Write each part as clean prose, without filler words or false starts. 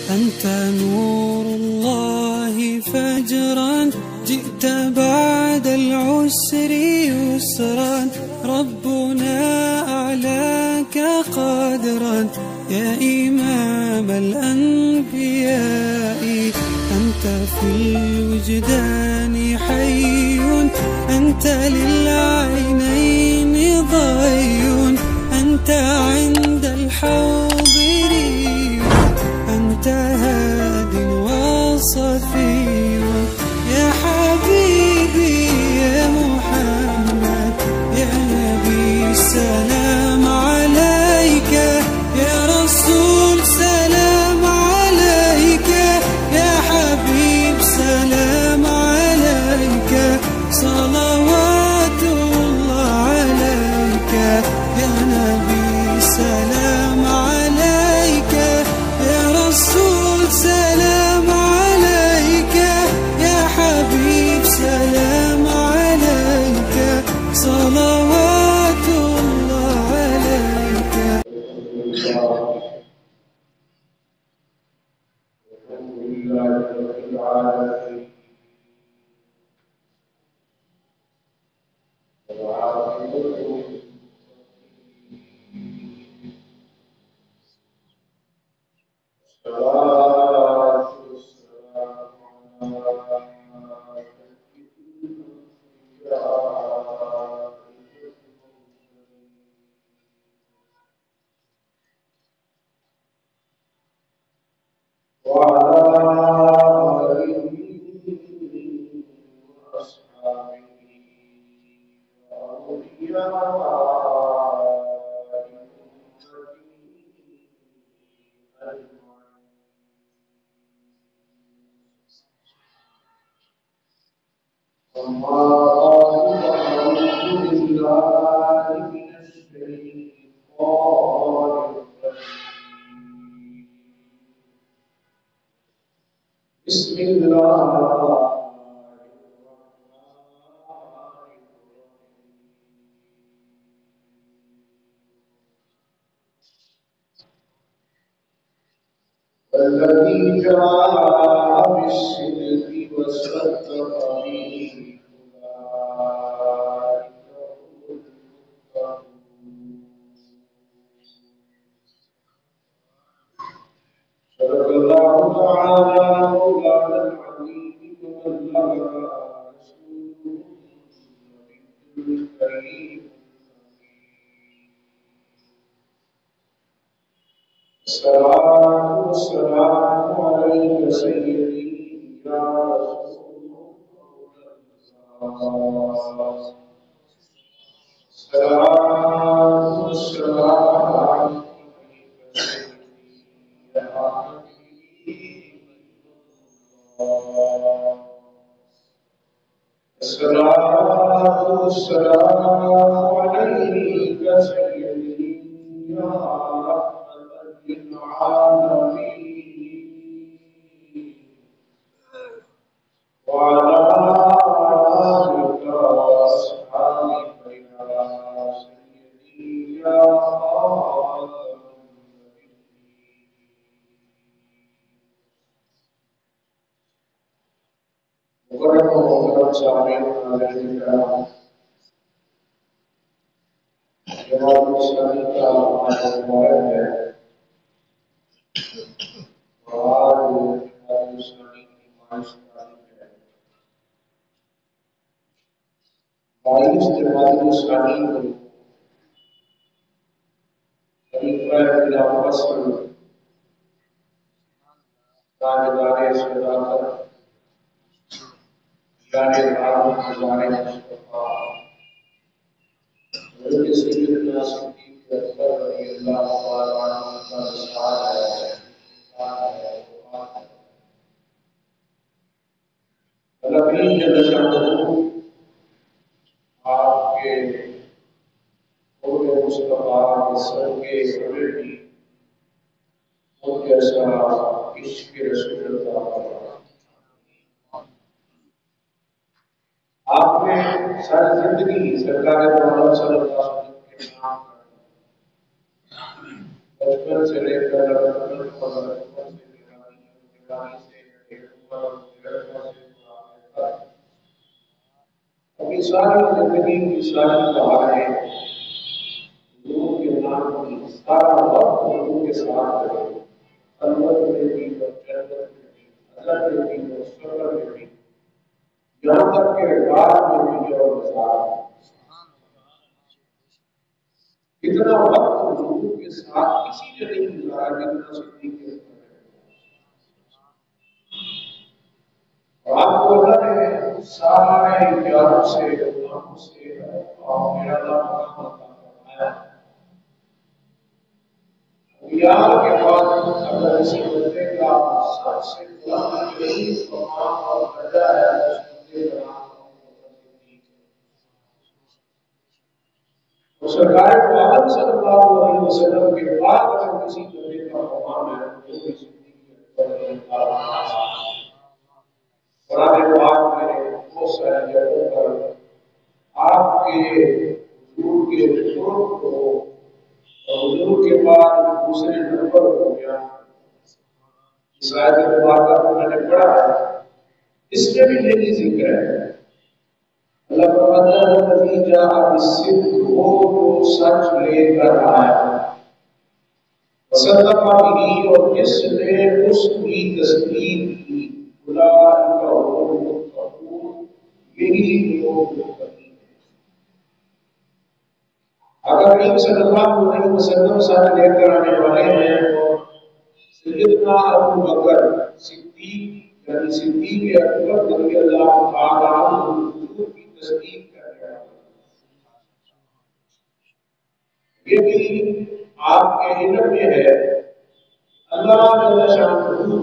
أنت نور الله فجرا جئت بعد العسر يسرا ربنا أعلاك قدرا يا إمام الأنبياء أنت في الوجدان حي أنت للعينين ضي أنت عند الحاضرين أنت هاد وصفي يا حبيبي يا محمد يا نبي سلام عليك يا رسول سلام عليك يا حبيب سلام عليك صلوات الله عليك يا نبي سلام عليك يا رسول سلام عليك يا حبيب سلام عليك صلوات الله عليك. الحمد لله رب العالمين والعاقبة والصلاة والسلام على وعلى آله وأصحابه وأولياء أما بعد فأعوذ بالله من الشيطان الرجيم بسم الله الرحمن الرحيم والذي جاء بالصدق وصدق به أولئك هم المتقون. صدق الله تعالى مولانا العظيم وبلغ رسوله النبي الكريم. الصلاة والسلام عليك سيدي يا رسول الله. الصلاة والسلام عليك سيدي يا حبيب الله. الصلاة والسلام عليك سيدي يا رحمة للعالمين وعلى آلك وأصحابك يا سيدي يا خاتم النبيين. مكرم سامعين عليك جناب اسلامی کا مبارک ہے اور جناب اسلامی کی مائش تعلیم ہے. مائش جناب اسلامی کو خلیفہ خلافت سے تاجدار صداقت جانبدار ہزار مصطفیٰ حضرت سیدنا صدیق اکبر رضی اللہ تعالیٰ عنہ کا رسالہ ہے. نبی جل شانہ آپ کے قول مصطفیٰ کے سر کے بڑے بھی ان جیسا عشق رسول اللہ کا آپ نے ساری زندگی سرکار محمد صلی اللہ علیہ وسلم کے نام بچپن سے لے کر ساری زندگی کی ساری بہاریں حضور کے نام کی سارا وقت حضور کے ساتھ رہے، خلوت میں بھی اور جنت میں بھی، حضرت میں بھی اور سفر میں بھی، یہاں تک کہ رات میں بھی اور بازار میں۔ اتنا وقت حضور کے ساتھ کسی نے نہیں گزارا جتنا صدیق اکبر نے۔ اور آپ کو اللہ نے سارے پیاروں سے غلاموں سے اور میرا مقام عطا فرمایا۔ انبیاء کے بعد اگر کسی بندے کا سب سے بلند مقام اور درجہ ہے اس بندے کا نام صدیق ہے۔ اور سرکار دو عالم صلی اللہ علیہ وسلم کے بعد اگر کسی بندے کا مقام ہے تو وہ بھی صدیق اکبر قرآن پاک میں بہت سارے جگہوں پر آپ کے حضور کے قرب کو اور حضور کے بعد دوسرے نمبر ہو گیا، اس آیت مبارکہ کو میں نے پڑھا ہے، اس میں بھی یہی ذکر ہے۔ اللہ فرماتا ہے الذی جاء بالصدق، وہ جو سچ لے کر آیا، وصدق بہ، اور جس نے اس کی تصدیق کی، اولئک هم المتقون، یہی لوگ متقی ہیں۔ اگر کریم صلی اللہ علیہ وسلم ساتھ لے کر آنے والے ہیں اور سیدنا ابو بکر صدیق یعنی صدیق اکبر رضی اللہ تعالیٰ عنہ حضور کی تصدیق کرنے والے، یہ بھی آپ کے علم میں ہے۔ اللہ جل شانہ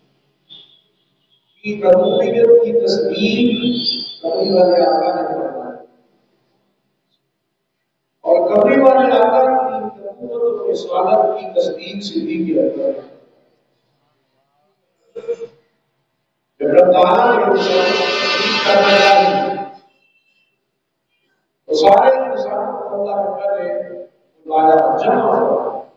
کی ربوبیت کی تصدیق قبری والے آقا نے فرمائی، اور قبری والے آقا کی نبوت اور رسالت کی تصدیق صدیق اکبر نے۔ جب رب تعالیٰ نے تصدیق کرنا چاہی تو سارے انسانوں کو اللہ نے پہلے بلایا، جمع ہوا،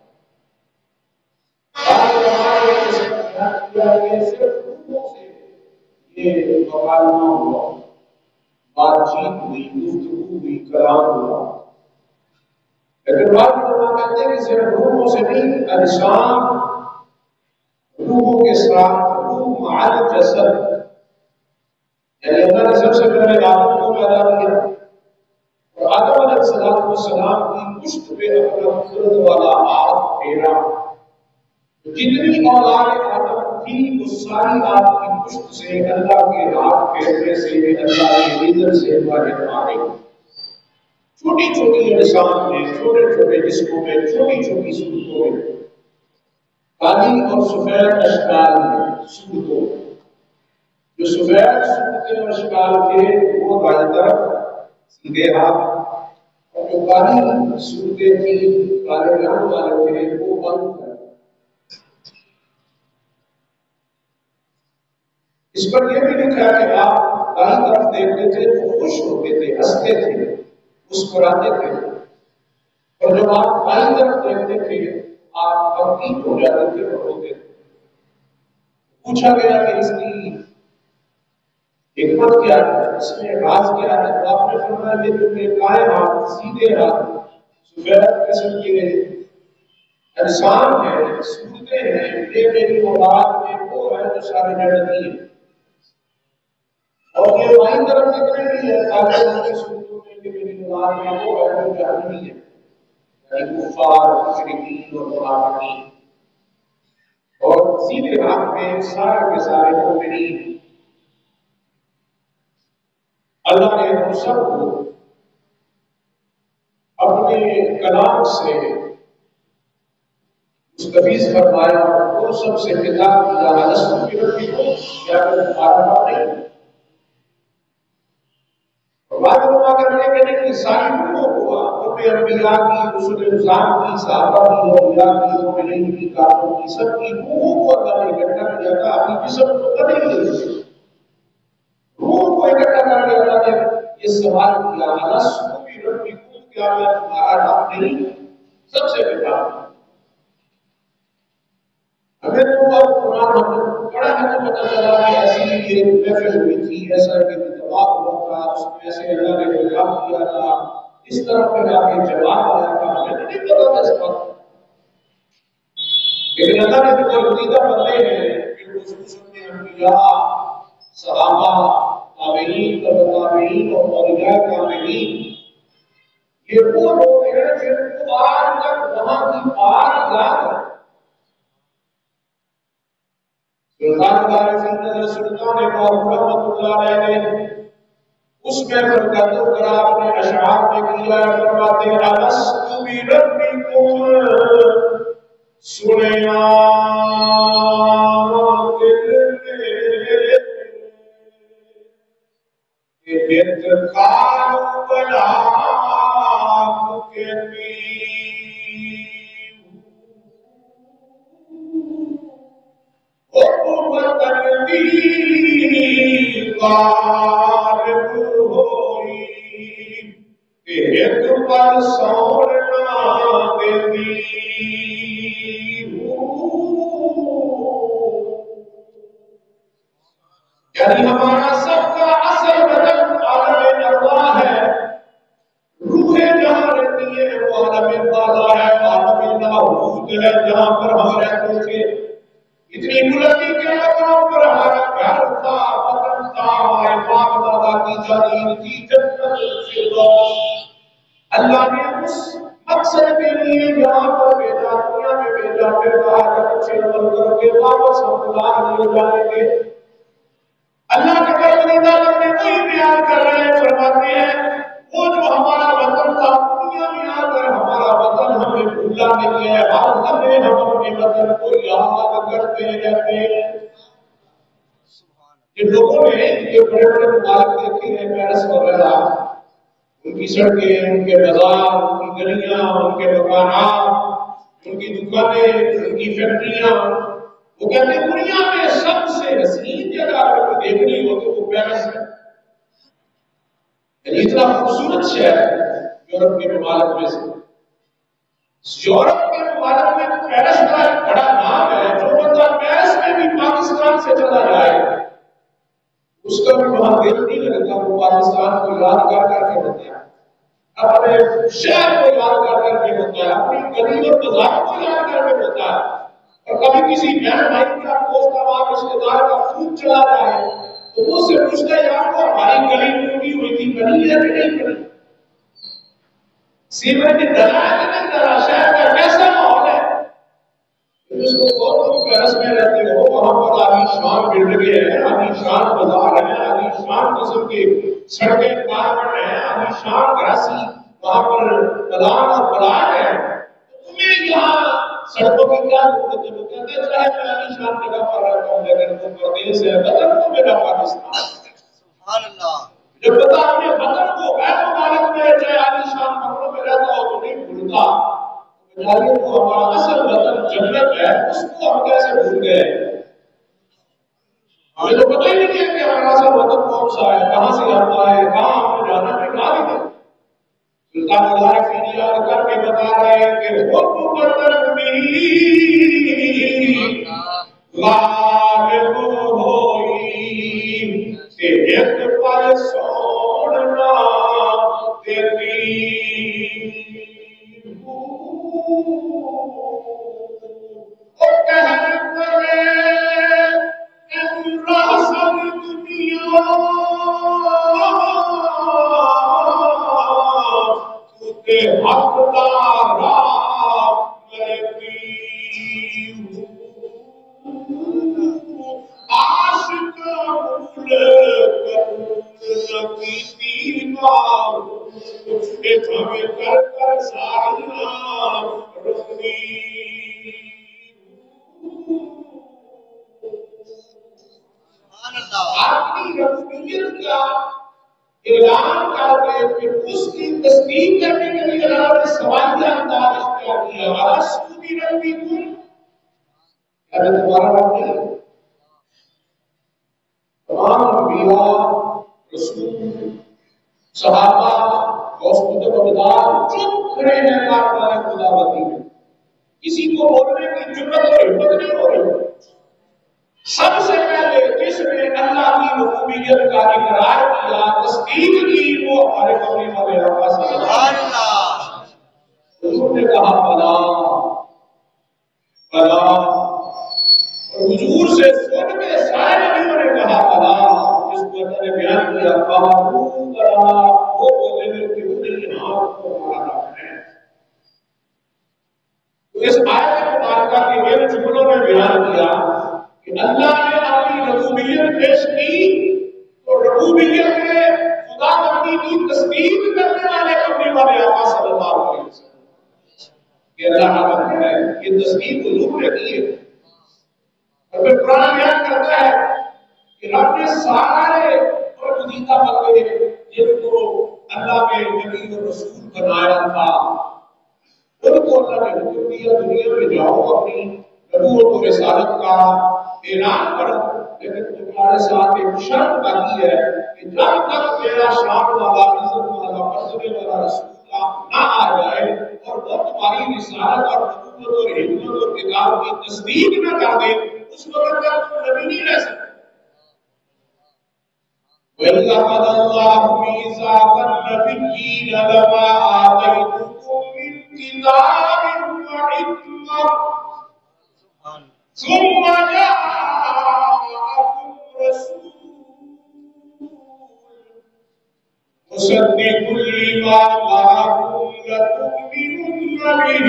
صرف روحوں سے یہ مکالمہ ہوا، بات چیت ہوئی، گفتگو ہوئی، کلام ہوا۔ لیکن بعض علماء کہتے ہیں کہ صرف روحوں سے نہیں، اجسام روحوں کے ساتھ، روح مع الجسد، یعنی اللہ نے سب سے پہلے آدم کو پیدا کیا اور آدم علیہ السلام کی پشت پہ اپنا قدرت والا ہاتھ پھیرا، جتنی اولاد آدم تھی وہ ساری آپ کی پشت سے اللہ کے ہاتھ پھیرنے سے، اللہ کے نظر سے باہر آ گئی۔ چھوٹی چھوٹی اجسام میں، چھوٹے چھوٹے جسموں میں، چھوٹی چھوٹی صورتوں میں، کالی اور سفید اشکال میں، صورتوں میں۔ جو سفید صورتیں اور اشکال تھے وہ دائیں طرف سیدھے ہاتھ، اور جو کالی صورتیں تھیں، کالے رنگ والے تھے، وہ بند تھے۔ اس پر یہ بھی لکھا کہ آپ دائیں طرف دیکھتے تھے تو خوش ہوتے تھے، ہنستے تھے، مسکراتے تھے، اور جب آپ بائیں طرف دیکھتے تھے آپ غمگین ہو جاتے تھے اور روتے تھے۔ پوچھا گیا کہ اس کی حکمت کیا ہے، اس میں راز کیا ہے، تو آپ نے فرمایا یہ جو میرے بائیں ہاتھ، سیدھے ہاتھ، سفید قسم کے اجسام ہیں، صورتیں ہیں، یہ میری اولاد میں وہ ہے جو سارے جنتی ہیں، اور یہ بائیں طرف جتنے بھی ہے کالے رنگ کی صورتوں میں یہ میری اولاد میں وہ ہے جو جہنمی ہے، یعنی کفار، مشرکین اور منافقین، اور سیدھے ہاتھ میں سارے کے سارے مومنین۔ اللہ نے ہم سب کو اپنے کلام سے مستفیض فرمایا اور ان سب سے خطاب کیا، الستو بربکم، کیا میں تمہارا رب نہیں؟ اور بعض علماء کہتے ہیں کہ نہیں، ساری روحوں کو، ان میں انبیاء کی، رسول نظام کی، صحابہ کی، اولیاء کی، مومنین کی، کافروں کی، سب کی روحوں کو اللہ نے اکٹھا کیا تھا، ابھی جسم تو بنے ہی نہیں، روح کو اکٹھا کر کے اللہ نے یہ سوال کیا، الستو بربکم، کیا میں تمہارا رب نہیں؟ سب سے پہلا ہمیں تو اب قرآن ہم نے پڑھا ہے تو پتہ چلا کہ ایسی یہ محفل ہوئی تھی، ایسا کہ جواب ہوا تھا، اس میں سے اللہ نے جواب دیا تھا، اس طرح پہ جا کے جواب آیا تھا، ہمیں نہیں پتا تھا اس وقت، لیکن اللہ نے جو عقیدہ بندے ہیں کہ خصوصاً انبیاء، صحابہ، تابعین، تابعین اور اولیاء کاملین، یہ وہ لوگ ہیں جن کو آج تک وہاں کی بات یاد ہے۔ سلطان العارفین سلطان باہو رحمۃ اللہ علیہ نے اس میں فرقت القرار نے اشعار میں کیا ہے، فرماتے ہیں الست بربکم سنیا دل نے بیت کار بلا کے پر سوڑنا دیتی یعنی ہمارا سب کا اصل بدن عالم ارواح ہے، روحیں جہاں رہتی ہیں وہ عالم بالا ہے، عالم لاہوت ہے جہاں پر ہم رہتے تھے۔ اتنی بلندی کے مقام پر ہمارا گھر تھا، وطن تھا، ہمارے باپ دادا کی جاگیر تھی، جنت الفردوس۔ اللہ نے اس مقصد کے لیے یہاں پر بھیجا، دنیا میں بھیجا، پھر کہا کہ اچھے عمل کرو گے واپس ہم اللہ لے جائیں گے۔ اللہ کے پروردگار اپنے وہی بیان کر رہے ہیں، فرماتے ہیں وہ جو ہمارا وطن تھا دنیا میں آ کر ہمارا وطن ہمیں بھولا نہیں ہے، ہر لمحے ہم اپنے وطن کو یاد کرتے رہتے ہیں۔ جن لوگوں نے یہ بڑے بڑے ممالک دیکھے ہیں، پیرس وغیرہ، ان کی سڑکیں، ان کے بازار، ان کی گلیاں، ان کے مکانات، ان کی دکانیں، ان کی فیکٹریاں، وہ کہتے ہیں دنیا میں سب سے حسین جگہ اگر کوئی دیکھنی ہو تو وہ پیرس ہے۔ یعنی اتنا خوبصورت شہر یورپ کے ممالک میں سے، یورپ کے ممالک میں پیرس کا ایک بڑا نام ہے۔ جو بندہ پیرس میں بھی پاکستان سے چلا جائے اس کا بھی وہاں دل نہیں لگتا، وہ پاکستان کو یاد کر کر کے ہوتا ہے، اپنے شہر کو یاد کر کر کے ہوتا ہے، اپنی گلی اور بازار کو یاد کر کے ہوتا ہے۔ اور کبھی کسی بہن بھائی کا دوست کا رشتے دار کا فون چلا جائے تو وہ سے پوچھتا ہے یار وہ ہماری گلی ٹوٹی ہوئی تھی، بنی ہے کہ نہیں بنی، سیمنٹ ڈلا ہے کہ نہیں ڈلا، شہر کا کیسا ماحول ہے۔ اس کو بہت تم پیرس میں رہتے ہو، وہاں پر عالی شان بلڈنگیں ہیں، عالی شان بازار ہیں، عالی شان قسم کی سڑکیں پار بن رہے ہیں، عالی شان گھاسی وہاں پر پلان اور پلاٹ ہے، تمہیں یہاں سڑکوں کی کیا ضرورت ہے؟ وہ کہتے ہیں چاہے میں عالی شان جگہ پر رہتا ہوں لیکن وہ پردیس ہے، وطن تو میرا پاکستان ہے۔ سبحان اللہ۔ جب پتا اپنے وطن کو غیر ممالک میں چاہے عالی شان ملکوں میں رہتا ہو تو نہیں بھولتا، بجائے تو ہمارا اصل وطن جنت ہے اس کو ہم کیسے بھول گئے؟ ہمیں تو پتہ ہی نہیں ہے کہ ہمارا اصل وطن کون سا ہے، کہاں سے آتا ہے، کہاں ہم نے جانا ہے، کہاں نہیں ہے۔ سلطان العارفین یاد کر کے بتا رہے ہیں کہ حب وطن میں غالب ہوئی کہ ایک پر سوڑنا دیتی اور کہر کرے امرہ سب دنیا کے حق دارا مرتی عاشق بھول کرتی دیوار ہمیں کر کر ساریاں رکھتی۔ اپنی رفیقیت کا اعلان کر کے پھر اس کی تصدیق کرنے کے لیے اللہ نے سوالیہ انداز اختیار کیا، الست بربکم، یعنی تمہارا رب نہیں؟ تمام انبیاء، رسول، صحابہ، غوث قطب ابدال چپ کھڑے ہیں کارخانے خداوندی میں، کسی کو بولنے کی جرأت اور ہمت نہیں ہو رہی۔ سب سے پہلے جس نے اللہ کی ربوبیت ربوبیت کا اقرار کیا، تصدیق کی، وہ ہمارے کملی والے آقا صلی اللہ علیہ وسلم۔ حضور نے کہا بلا بلا، اور حضور سے سن کے سارے نبیوں نے کہا بلا، جس کو اللہ نے بیان کیا قالوا بلا، وہ بولے کہ نہیں ہاں تو ہمارا ہے۔ تو اس آیت مبارکہ کے ان جملوں میں بیان کیا کہ اللہ نے اپنی ربوبیت پیش کی، تو ربوبیت میں خدا بندی کی تصدیق کرنے والے کملی والے آقا صلی اللہ علیہ وسلم کہ اللہ حاضر ہے، یہ تصدیق حضور نے کی ہے۔ اور پھر قرآن بیان کرتا ہے کہ رب نے سارے برگزیدہ بندے جن کو اللہ نے نبی و رسول بنایا تھا، ان کو اللہ نے حکم دیا دنیا میں جاؤ اپنی نبوت و رسالت کا اعلان کرو، لیکن تمہارے ساتھ ایک شرط باقی ہے کہ جب تک میرا شان والا عزت والا مرتبے والا رسول نہ آ جائے اور وہ تمہاری رسالت اور نبوت اور حکمت اور کتاب کی تصدیق نہ کر دے، اس وقت تک تم نبی نہیں رہ سکتے۔ وَإِذْ أَخَذَ اللَّهُ مِيثَاقَ النَّبِيِّينَ لَمَا آتَيْتُكُم مِّن كِتَابٍ وَحِكْمَةٍ ثُمَّ جَاءَكُمْ رَسُولٌ مُصَدِّقٌ لِّمَا مَعَكُمْ لَتُؤْمِنُنَّ بِهِ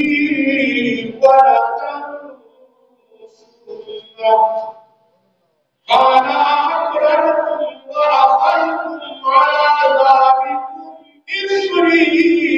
وَلَتَنصُرُنَّهُ قَالَ أَقْرَرْتُمْ وَأَخَذْتُمْ عَلَىٰ ذَٰلِكُمْ إِصْرِي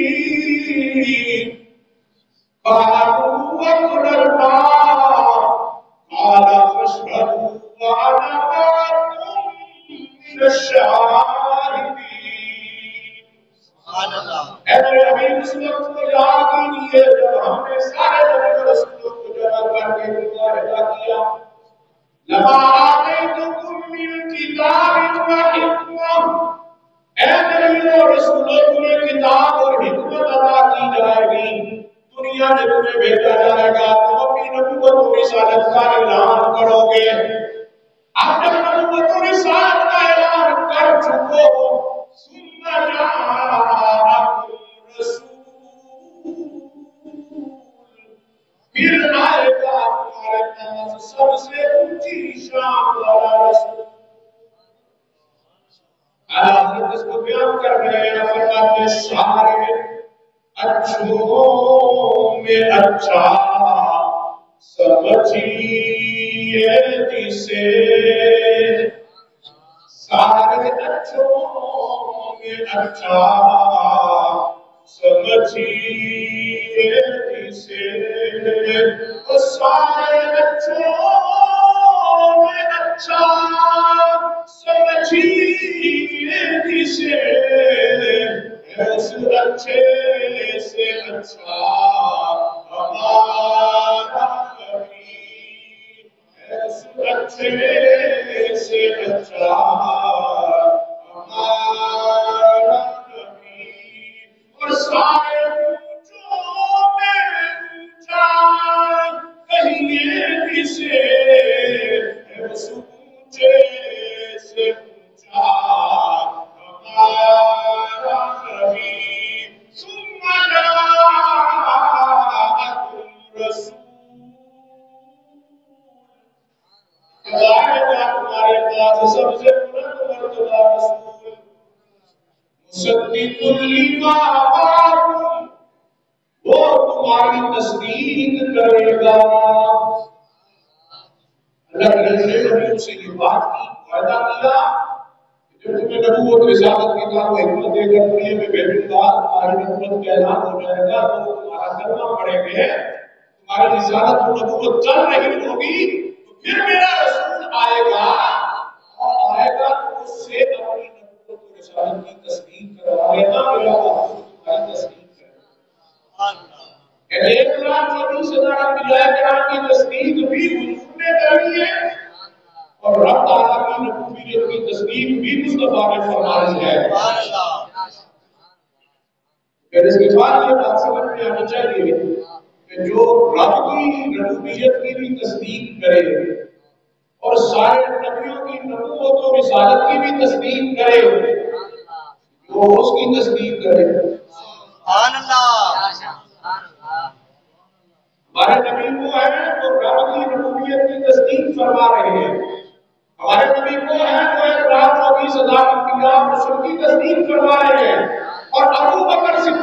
قَالُوا أَقْرَرْنَا قَالَ فَاشْهَدُوا وَأَنَا مَعَكُمْ مِنَ الشَّاهِدِينَ۔ اے میرے حبیب، اس وقت کو یاد کیجیے جب ہم نے سارے نبی و رسولوں کو جمع کر کے معاہدہ کیا، لما آتیتکم من کتاب وحکمہ، اے نبیوں اور رسولوں تمہیں کتاب اور حکمت عطا کی جائے گی، دنیا میں تمہیں بھیجا جائے گا، تم اپنی نبوت و رسالت کا اعلان کرو گے۔ اب جب نبوت و رسالت کا اعلان کر چکو، ثم جاءکم رسول، پھر آئے گا تمہارے پاس سب سے اونچی شان والا رسول۔ حضرت اس کو بیان کر رہے ہیں، فرماتے سارے اچھوں میں اچھا سمجھیے جسے، سارے اچھوں میں اچھا سمجھیے جسے، سارے اچھوں میں اچھا سمجھیے جسے، اس اچھے سے اچھا ہمارا نبی، اس اچھے سے اچھا ہمارا نبی، اور سارے اونچوں میں اونچا کہیے جسے، اس اونچے سے اونچا ہمارا نبی۔ ثم جاءکم رسول، آئے گا تمہارے پاس سب سے بلند مرتبہ رسول، مصدق لما معکم، وہ تمہاری تصدیق کرے گا۔ اللہ کے نبیوں سے یہ بات کی، وعدہ کیا کہ جب تمہیں نبوت رسالت کی کتاب و حکمت دے کر دنیا میں بھیجوں گا، تمہاری نبوت کا اعلان ہو جائے گا، تو تمہارا کلمہ پڑھیں گے، تمہاری رسالت و نبوت چل رہی ہوگی، تو پھر میرا رسول آئے گا، اور آئے گا تو اس سے اپنی نبوت و رسالت کی تصدیق کروائے گا، میرا محبوب تمہاری تصدیق کرے گا۔ 1,24,000 انبیاء کرام کی تصدیق بھی حضور نے کرنی ہے، اور رب تعالیٰ کی نبوت کی تصدیق بھی مصطفیٰ نے فرمائی ہے۔ پھر اس کے بعد یہ بات سمجھ میں آنی چاہیے کہ جو رب کی ربوبیت کی بھی تصدیق کرے اور سارے نبیوں کی نبوت اور رسالت کی بھی تصدیق کرے، وہ اس کی تصدیق کرے۔ سبحان اللہ۔ ہمارے نبی وہ ہیں جو رب کی ربوبیت کی تصدیق فرما رہے ہیں، ہمارے نبی وہ ہیں جو 1,24,000 انبیاء رسول کی تصدیق فرما رہے ہیں، اور ابو بکر صدیق